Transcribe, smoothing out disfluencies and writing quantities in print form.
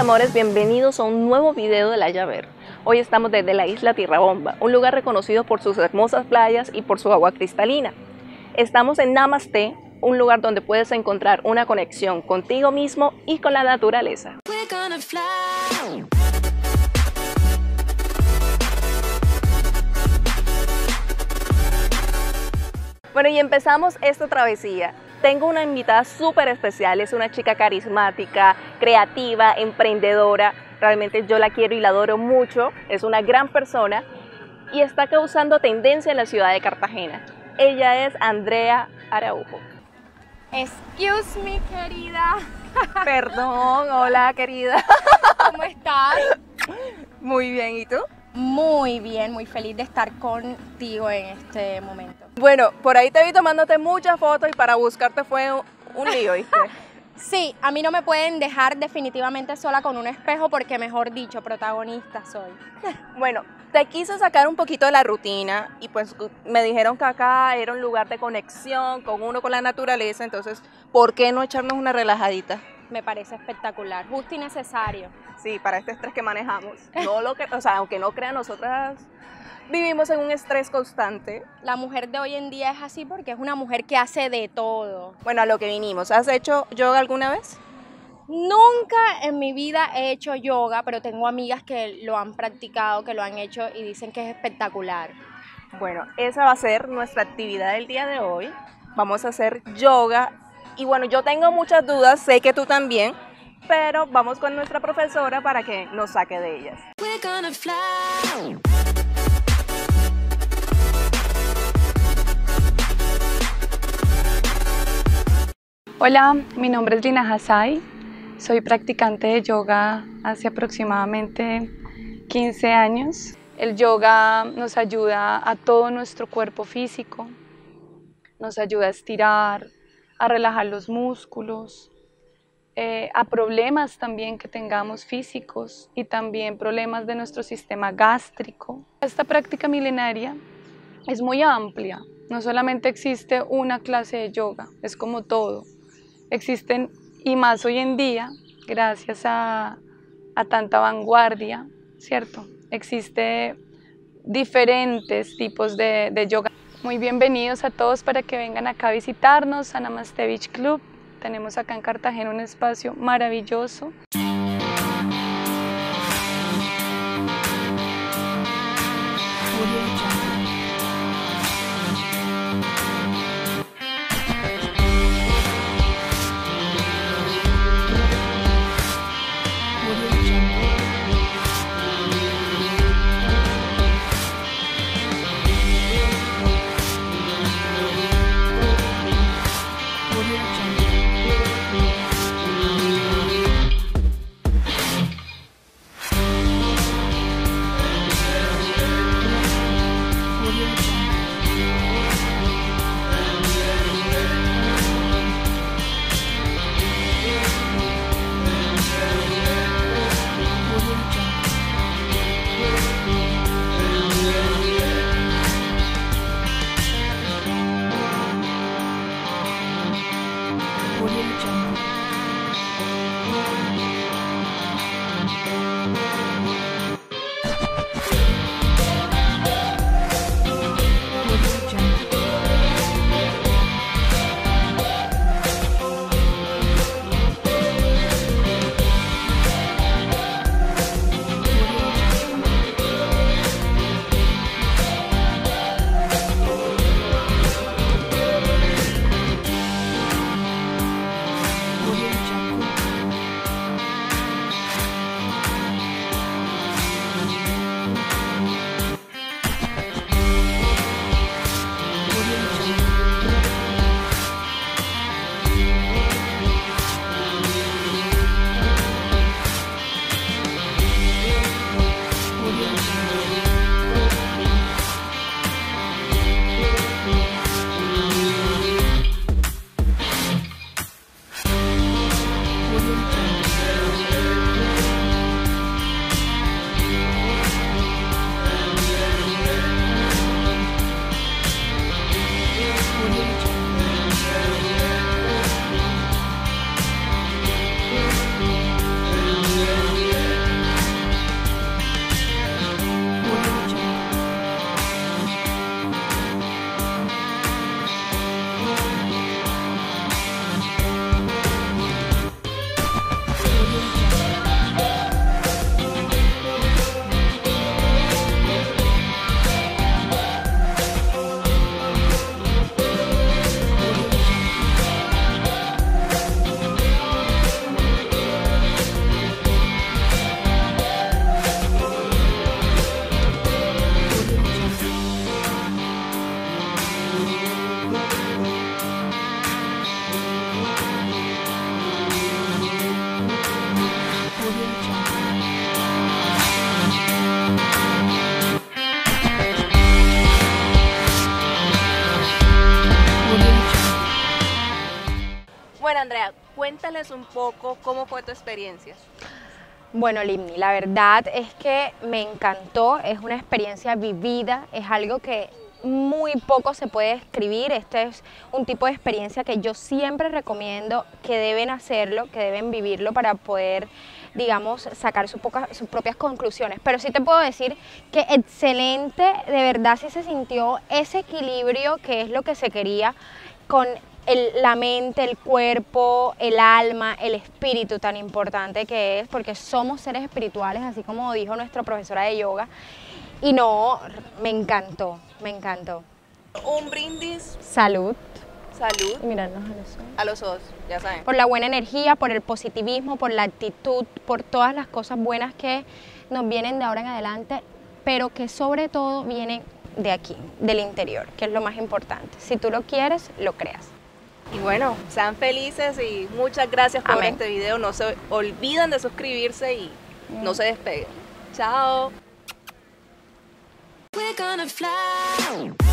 amores, bienvenidos a un nuevo video de La Llaver. Hoy estamos desde la isla Tierra Bomba, un lugar reconocido por sus hermosas playas y por su agua cristalina. Estamos en Namaste, un lugar donde puedes encontrar una conexión contigo mismo y con la naturaleza. Bueno, y empezamos esta travesía. Tengo una invitada súper especial, es una chica carismática, creativa, emprendedora. Realmente yo la quiero y la adoro mucho, es una gran persona y está causando tendencia en la ciudad de Cartagena. Ella es Andrea Araujo. Excuse me, querida. Perdón, hola querida. ¿Cómo estás? Muy bien, ¿y tú? Muy bien, muy feliz de estar contigo en este momento. Bueno, por ahí te vi tomándote muchas fotos y para buscarte fue un lío, ¿viste? Sí, a mí no me pueden dejar definitivamente sola con un espejo porque, mejor dicho, protagonista soy. Bueno, te quise sacar un poquito de la rutina y pues me dijeron que acá era un lugar de conexión con uno, con la naturaleza, entonces, ¿por qué no echarnos una relajadita? Me parece espectacular, justo y necesario. Sí, para este estrés que manejamos. No lo que, o sea, aunque no crean, nosotras vivimos en un estrés constante. La mujer de hoy en día es así porque es una mujer que hace de todo. Bueno, a lo que vinimos. ¿Has hecho yoga alguna vez? Nunca en mi vida he hecho yoga, pero tengo amigas que lo han practicado, que lo han hecho y dicen que es espectacular. Bueno, esa va a ser nuestra actividad del día de hoy. Vamos a hacer yoga. Y bueno, yo tengo muchas dudas, sé que tú también, pero vamos con nuestra profesora para que nos saque de ellas. Hola, mi nombre es Lina Hasai, soy practicante de yoga hace aproximadamente 15 años. El yoga nos ayuda a todo nuestro cuerpo físico, nos ayuda a estirar, a relajar los músculos, a problemas también que tengamos físicos y también problemas de nuestro sistema gástrico. Esta práctica milenaria es muy amplia, no solamente existe una clase de yoga, es como todo. Existen, y más hoy en día, gracias a tanta vanguardia, ¿cierto? Existen diferentes tipos de yoga. Muy bienvenidos a todos para que vengan acá a visitarnos a Namaste Beach Club. Tenemos acá en Cartagena un espacio maravilloso. Cuéntales un poco cómo fue tu experiencia. Bueno, Limni, la verdad es que me encantó, es una experiencia vivida, es algo que muy poco se puede describir. Este es un tipo de experiencia que yo siempre recomiendo que deben hacerlo, que deben vivirlo para poder, digamos, sacar sus propias conclusiones. Pero sí te puedo decir que excelente, de verdad sí se sintió ese equilibrio que es lo que se quería con la mente, el cuerpo, el alma, el espíritu tan importante que es, porque somos seres espirituales, así como dijo nuestra profesora de yoga. Y no, me encantó, me encantó. Un brindis. Salud. Salud. Y mirarnos a los ojos. A los ojos, ya saben. Por la buena energía, por el positivismo, por la actitud, por todas las cosas buenas que nos vienen de ahora en adelante, pero que sobre todo vienen de aquí, del interior, que es lo más importante. Si tú lo quieres, lo creas. Y bueno, sean felices y muchas gracias por ver este video. No se olviden de suscribirse y no se despeguen. Chao. We're gonna fly.